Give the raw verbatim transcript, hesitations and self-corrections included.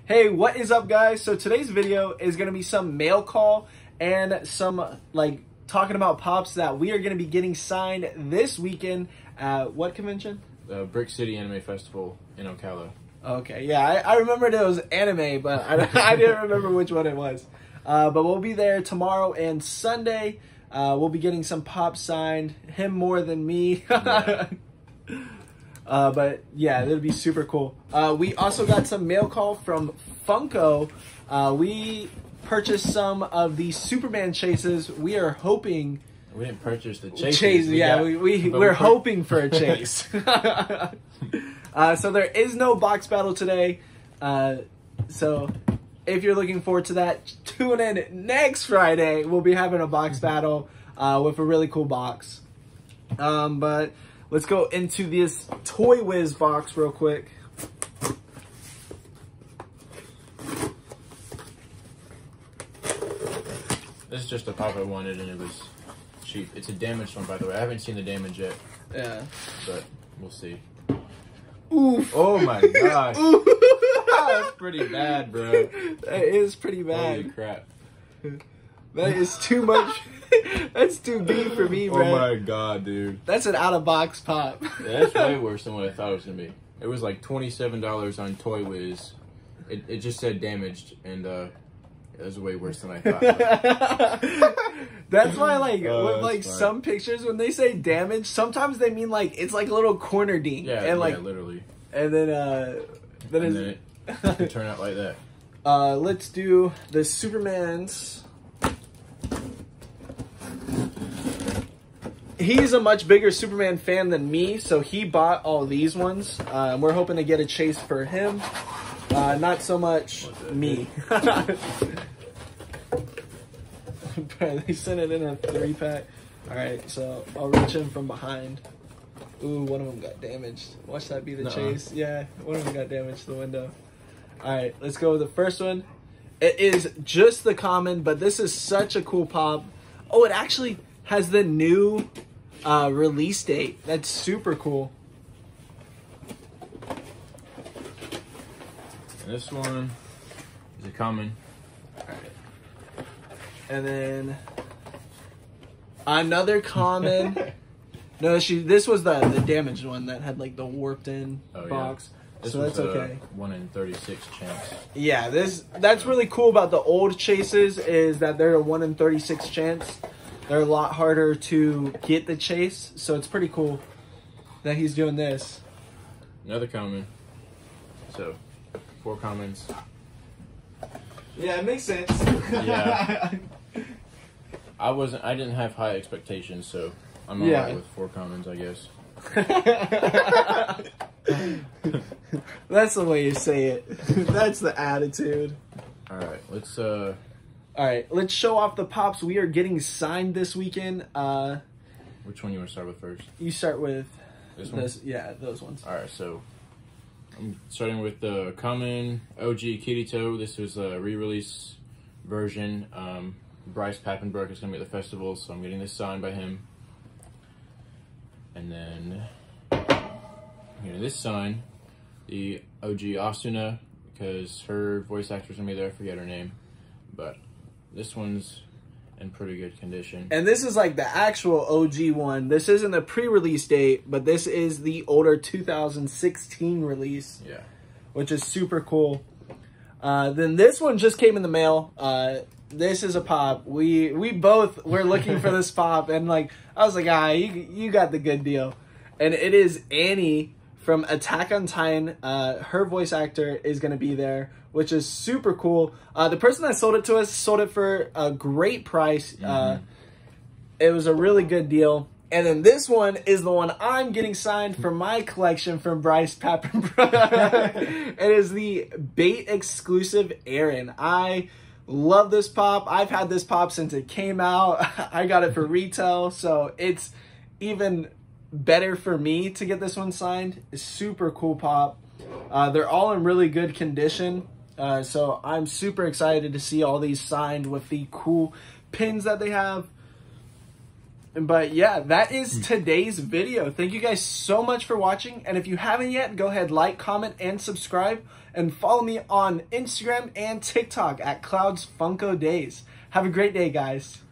Hey, what is up, guys? So today's video is going to be some mail call and some like talking about pops that we are going to be getting signed this weekend at what convention? The Brick City Anime Festival in Ocala. Okay, yeah, I, I remembered it was anime, but I, I didn't remember which one it was. Uh, but we'll be there tomorrow and Sunday. Uh, we'll be getting some pops signed. Him more than me. Yeah. Uh, but yeah, it'll be super cool. Uh, we also got some mail call from Funko. Uh, we purchased some of the Superman chases. We are hoping. We didn't purchase the chases. Chase, we yeah, got, we, we, we're we're hoping for a chase. uh, so there is no box battle today. Uh, so if you're looking forward to that, tune in next Friday. We'll be having a box battle uh, with a really cool box. Um, but let's go into this Toy Wiz box real quick. This is just a pop I wanted, and it was cheap. It's a damaged one, by the way. I haven't seen the damage yet. Yeah. But we'll see. Oof. Oh my gosh. That's pretty bad, bro. That is pretty bad. Holy crap. That is too much. That's too big for me, bro. Oh my god, dude. That's an out-of-box pop. Yeah, that's way worse than what I thought it was going to be. It was like twenty-seven dollars on Toy Wiz. It, it just said damaged, and uh, it was way worse than I thought. That's why, like, Oh, with that's like fine. some pictures, when they say damage, sometimes they mean like it's like a little corner ding, Yeah, and like, yeah, literally. and then uh, then, And it's, then it could turn out like that. uh, let's do the Superman's. He's a much bigger Superman fan than me, so he bought all these ones. Uh, and we're hoping to get a chase for him. Uh, not so much me. They sent it in a three pack. Alright, so I'll reach in from behind. Ooh, one of them got damaged. Watch that be the Nuh-uh. chase. Yeah, one of them got damaged to the window. Alright, let's go with the first one. It is just the common, but this is such a cool pop. Oh, it actually has the new uh, release date. That's super cool. And this one is a common. And then another common. No, she. This was the the damaged one that had like the warped in Oh, yeah. box. This So was that's okay. a one in thirty-six chance. Yeah, this that's really cool about the old chases is that they're a one in thirty-six chance. They're a lot harder to get the chase, so it's pretty cool that he's doing this. Another common. So, four commons. Yeah, it makes sense. Yeah. I wasn't. I didn't have high expectations, so I'm alright Yeah. with four commons, I guess. That's the way you say it. That's the attitude. All right, let's. uh All right, let's show off the pops we are getting signed this weekend. Uh, Which one you want to start with first? you start with This one. this, yeah, those ones. All right, so I'm starting with the common O G Kirito. This was a re-release version. Um, Bryce Papenbrook is going to be at the festival, so I'm getting this signed by him. And then I'm getting this sign, the O G Asuna, because her voice actor's going to be there. I forget her name, but this one's in pretty good condition. And this is like the actual O G one. This isn't a pre-release date, but this is the older two thousand sixteen release. Yeah. Which is super cool. Uh, then this one just came in the mail. Uh, this is a pop. We we both were looking for this pop, and like I was like, ah, you you got the good deal. And it is Annie from Attack on Titan. Uh, her voice actor is gonna be there, which is super cool. Uh, the person that sold it to us sold it for a great price. Mm-hmm. Uh, it was a really good deal. And then this one is the one I'm getting signed for my collection from Bryce Papenbrook. It is the Bait exclusive Aaron. I love this pop. I've had this pop since it came out. I got it for retail, so it's even better for me to get this one signed. It's super cool pop. Uh, they're all in really good condition. Uh, so I'm super excited to see all these signed with the cool pins that they have. But yeah, that is today's video. Thank you guys so much for watching. And if you haven't yet, go ahead, like, comment, and subscribe. And follow me on Instagram and TikTok at Clouds Funko Days. Have a great day, guys.